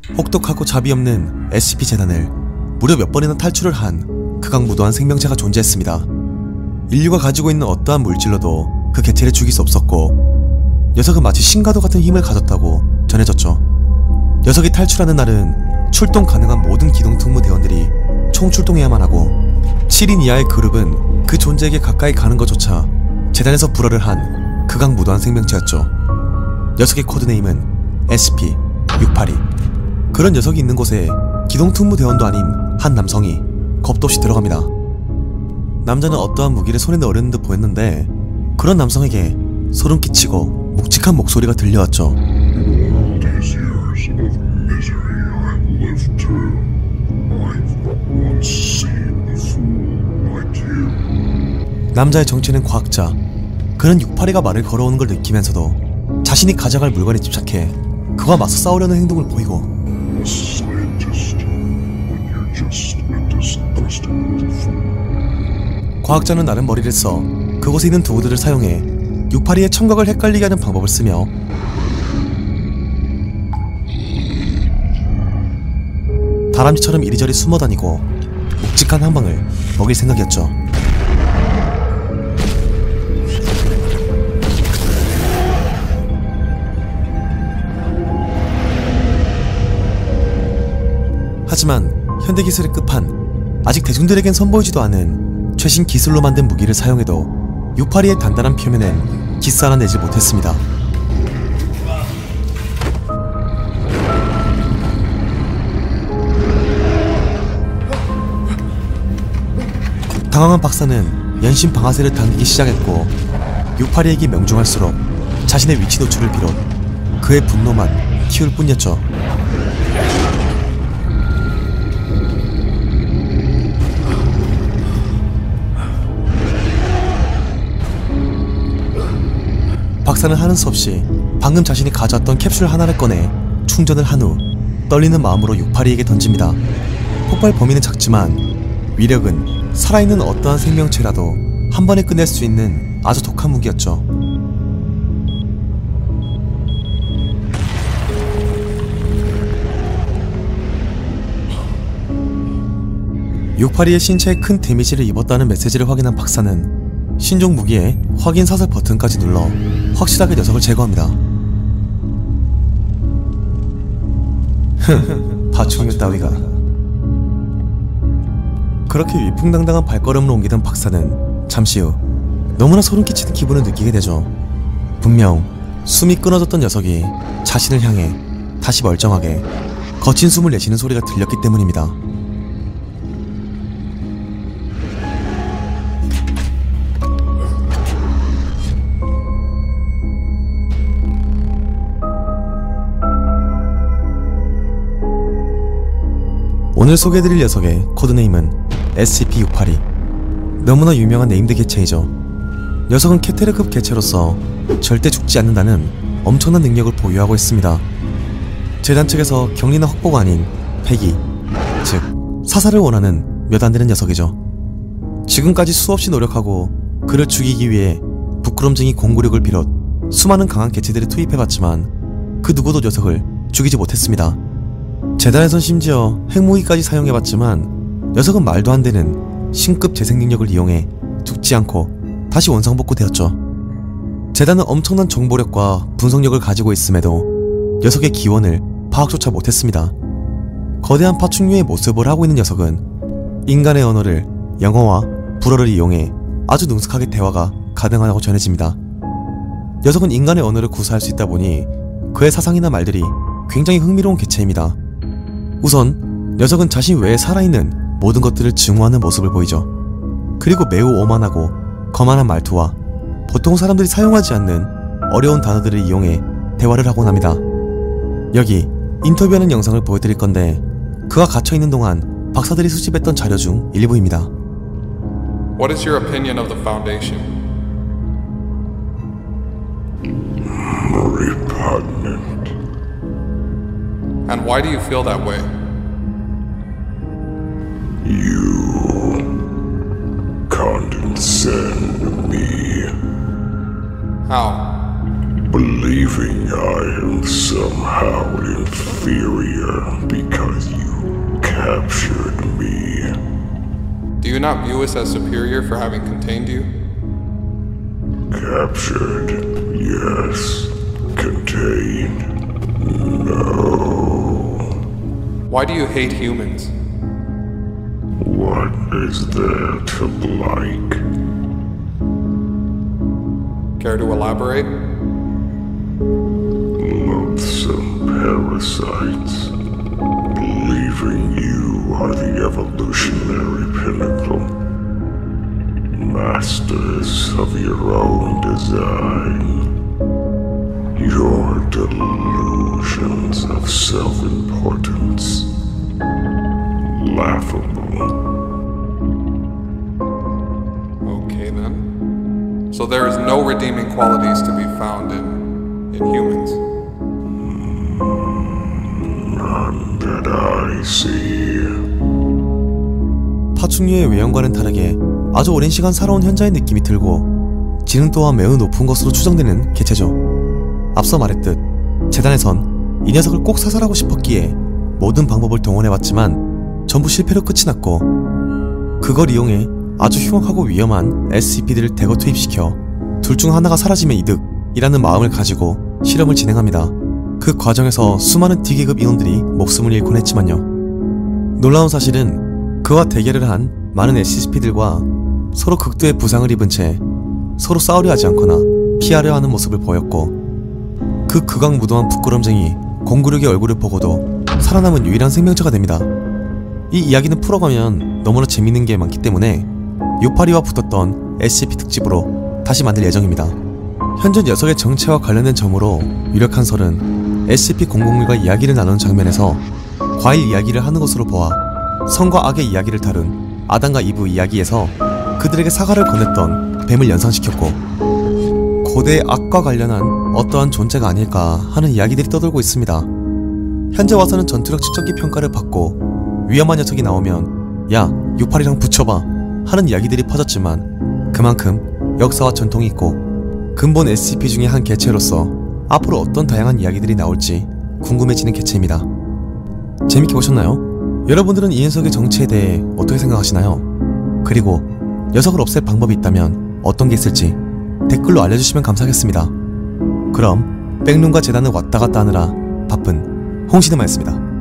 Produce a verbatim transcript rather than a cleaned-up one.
혹독하고 자비 없는 에스씨피 재단을 무려 몇 번이나 탈출을 한 극악무도한 생명체가 존재했습니다. 인류가 가지고 있는 어떠한 물질로도 그 개체를 죽일 수 없었고 녀석은 마치 신과도 같은 힘을 가졌다고 전해졌죠. 녀석이 탈출하는 날은 출동 가능한 모든 기동특무대원들이 총출동해야만 하고 칠 인 이하의 그룹은 그 존재에게 가까이 가는 것조차 재단에서 불허를 한 극악무도한 생명체였죠. 녀석의 코드네임은 에스씨피 육팔이. 그런 녀석이 있는 곳에 기동특무대원도 아닌 한 남성이 겁도 없이 들어갑니다. 남자는 어떠한 무기를 손에 넣으려는 듯 보였는데 그런 남성에게 소름 끼치고 묵직한 목소리가 들려왔죠. 남자의 정체는 과학자. 그는 육팔이가 말을 걸어오는 걸 느끼면서도 자신이 가져갈 물건에 집착해 그와 맞서 싸우려는 행동을 보이고, 과학자는 나름 머리를 써 그곳에 있는 도구들을 사용해 육팔이의 청각을 헷갈리게 하는 방법을 쓰며 다람쥐처럼 이리저리 숨어다니고 묵직한 한 방을 먹일 생각이었죠. 하지만 현대기술의 끝판, 아직 대중들에겐 선보이지도 않은 최신 기술로 만든 무기를 사용해도 육팔이의 단단한 표면엔 기스 하나 내지 못했습니다. 당황한 박사는 연신 방아쇠를 당기기 시작했고 육팔이에게 명중할수록 자신의 위치 노출을 비롯 그의 분노만 키울 뿐이었죠. 박사는 하는 수 없이 방금 자신이 가져왔던 캡슐 하나를 꺼내 충전을 한 후 떨리는 마음으로 육팔이에게 던집니다. 폭발 범위는 작지만 위력은 살아있는 어떠한 생명체라도 한 번에 끝낼 수 있는 아주 독한 무기였죠. 육팔이의 신체에 큰 데미지를 입었다는 메시지를 확인한 박사는 신종 무기에 확인 사살 버튼까지 눌러 확실하게 녀석을 제거합니다. 흥, 파충류 따위가. 그렇게 위풍당당한 발걸음으로 옮기던 박사는 잠시 후 너무나 소름 끼치는 기분을 느끼게 되죠. 분명 숨이 끊어졌던 녀석이 자신을 향해 다시 멀쩡하게 거친 숨을 내쉬는 소리가 들렸기 때문입니다. 오늘 소개해드릴 녀석의 코드네임은 에스씨피 육팔이. 너무나 유명한 네임드 개체이죠. 녀석은 케테르급 개체로서 절대 죽지 않는다는 엄청난 능력을 보유하고 있습니다. 재단 측에서 격리나 확보가 아닌 폐기, 즉 사살을 원하는 몇 안되는 녀석이죠. 지금까지 수없이 노력하고 그를 죽이기 위해 부끄럼쟁이 공구력을 비롯 수많은 강한 개체들을 투입해봤지만 그 누구도 녀석을 죽이지 못했습니다. 재단에선 심지어 핵무기까지 사용해봤지만 녀석은 말도 안되는 신급 재생 능력을 이용해 죽지 않고 다시 원상복구되었죠. 재단은 엄청난 정보력과 분석력을 가지고 있음에도 녀석의 기원을 파악조차 못했습니다. 거대한 파충류의 모습을 하고 있는 녀석은 인간의 언어를 영어와 불어를 이용해 아주 능숙하게 대화가 가능하다고 전해집니다. 녀석은 인간의 언어를 구사할 수 있다 보니 그의 사상이나 말들이 굉장히 흥미로운 개체입니다. 우선 녀석은 자신 외에 살아있는 모든 것들을 증오하는 모습을 보이죠. 그리고 매우 오만하고 거만한 말투와 보통 사람들이 사용하지 않는 어려운 단어들을 이용해 대화를 하곤 합니다. 여기 인터뷰하는 영상을 보여드릴 건데 그가 갇혀있는 동안 박사들이 수집했던 자료 중 일부입니다. What is your opinion of the Foundation? Repugnant. And why do you feel that way? You condescend to me. How? Believing I am somehow inferior because you captured me. Do you not view us as superior for having contained you? Captured, yes. Contained, no. Why do you hate humans? What is there to like? Care to elaborate? Loathsome parasites. Believing you are the evolutionary pinnacle. Masters of your own design. Your delusions of self-importance. Laughable. Okay then. So there is no redeeming qualities to be found in, in humans. None that I see. 파충류의 외형과는 다르게 아주 오랜 시간 살아온 현자의 느낌이 들고 지능 또한 매우 높은 것으로 추정되는 개체죠. 앞서 말했듯 재단에선 이 녀석을 꼭 사살하고 싶었기에 모든 방법을 동원해봤지만 전부 실패로 끝이 났고, 그걸 이용해 아주 흉악하고 위험한 에스시피들을 대거 투입시켜 둘 중 하나가 사라지면 이득이라는 마음을 가지고 실험을 진행합니다. 그 과정에서 수많은 D계급 인원들이 목숨을 잃곤 했지만요. 놀라운 사실은 그와 대결을 한 많은 에스시피들과 서로 극도의 부상을 입은 채 서로 싸우려 하지 않거나 피하려 하는 모습을 보였고, 그 극악무도한 부끄럼쟁이 공구력의 얼굴을 보고도 살아남은 유일한 생명체가 됩니다. 이 이야기는 풀어가면 너무나 재밌는 게 많기 때문에 요파리와 붙었던 에스시피 특집으로 다시 만들 예정입니다. 현재 녀석의 정체와 관련된 점으로 유력한 설은 에스시피 공공일과 이야기를 나누는 장면에서 과일 이야기를 하는 것으로 보아 선과 악의 이야기를 다룬 아담과 이브 이야기에서 그들에게 사과를 건넸던 뱀을 연상시켰고, 고대의 악과 관련한 어떠한 존재가 아닐까 하는 이야기들이 떠돌고 있습니다. 현재 와서는 전투력 측정기 평가를 받고 위험한 녀석이 나오면 야, 요파리랑 붙여봐 하는 이야기들이 퍼졌지만, 그만큼 역사와 전통이 있고 근본 에스시피 중에 한 개체로서 앞으로 어떤 다양한 이야기들이 나올지 궁금해지는 개체입니다. 재밌게 보셨나요? 여러분들은 이 녀석의 정체에 대해 어떻게 생각하시나요? 그리고 녀석을 없앨 방법이 있다면 어떤 게 있을지 댓글로 알려주시면 감사하겠습니다. 그럼 백룸과 재단을 왔다갔다 하느라 바쁜 홍시드마였습니다.